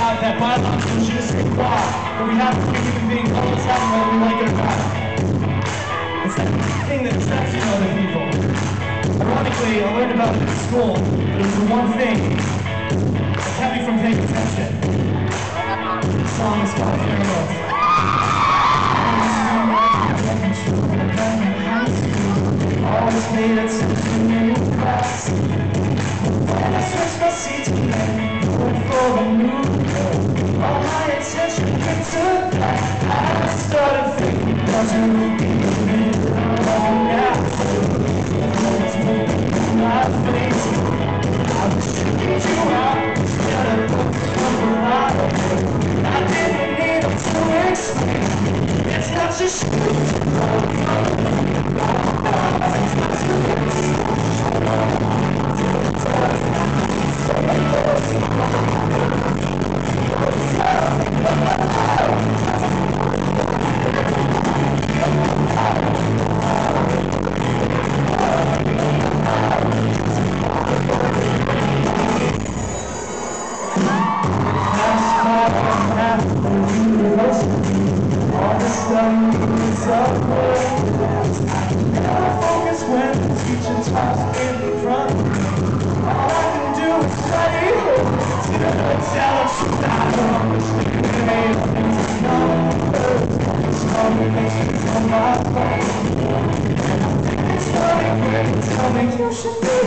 about that biological je ne sais quoi that we have to human beings all the time, whether we like it or not. It's that thing that accepts you other people. Ironically, I learned about it in school, but it was the one thing that kept me from paying attention. The song is called Pheromones. Always paid attention in class. When I switched my seat to men, going for the moon, all my attention went to that. I started thinking, does it be me? Now, it's moving in my face. I was shooting you out, instead of looking for a lot. I didn't need to explain. It's not just you should be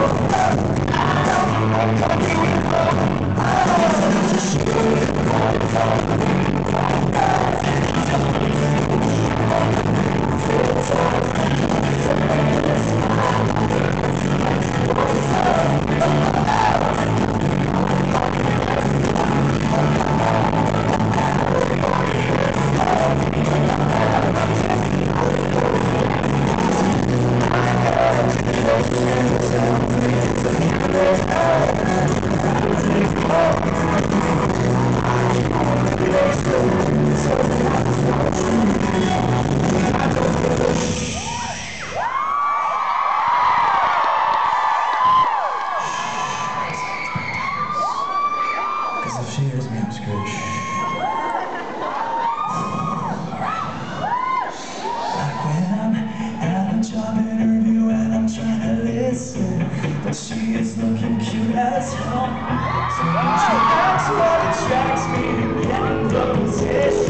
she is looking cute as hell. So she acts what attracts me, getting the position.